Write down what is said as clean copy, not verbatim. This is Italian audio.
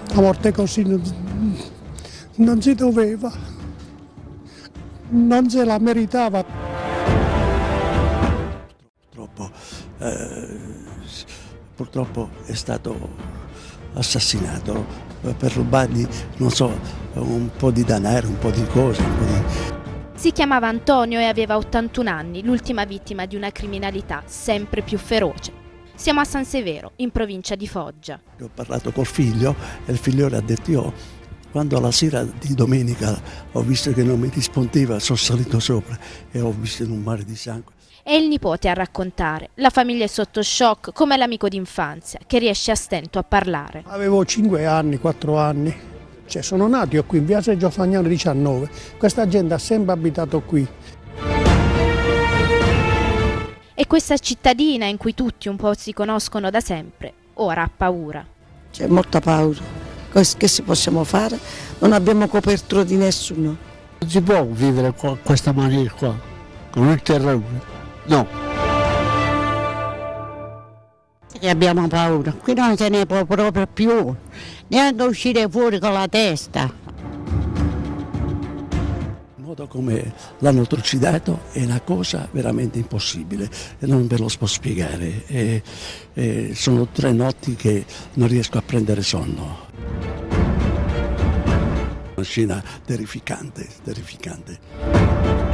A volte così non si doveva, non se la meritava. Purtroppo è stato assassinato per rubargli, non so, un po' di denaro, un po' di cose. Si chiamava Antonio e aveva 81 anni, l'ultima vittima di una criminalità sempre più feroce. Siamo a San Severo, in provincia di Foggia. Ho parlato col figlio e il figliolo ha detto: io quando alla sera di domenica ho visto che non mi rispondeva, sono salito sopra e ho visto in un mare di sangue. È il nipote a raccontare. La famiglia è sotto shock, come l'amico d'infanzia, che riesce a stento a parlare. Avevo 5 anni, 4 anni. Sono nato io qui in via Sergio Fagnano 19. Questa gente ha sempre abitato qui. E questa cittadina in cui tutti un po' si conoscono da sempre, ora ha paura. C'è molta paura. Che si possiamo fare? Non abbiamo copertura di nessuno. Non si può vivere questa maniera qua, con il terrore. No. Che abbiamo paura, qui non se ne può proprio più, neanche uscire fuori con la testa. Il modo come l'hanno trucidato è una cosa veramente impossibile e non ve lo sto spiegare. Sono 3 notti che non riesco a prendere sonno. Una scena terrificante, terrificante.